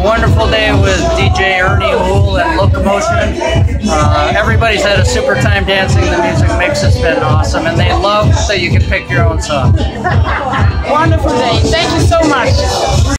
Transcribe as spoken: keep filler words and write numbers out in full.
wonderful day with D J Ernie, Houle, and Locomotion. Uh, everybody's had a super time dancing. The music mix has been awesome, and they love that you can pick your own song. Wonderful day. Thank you so much.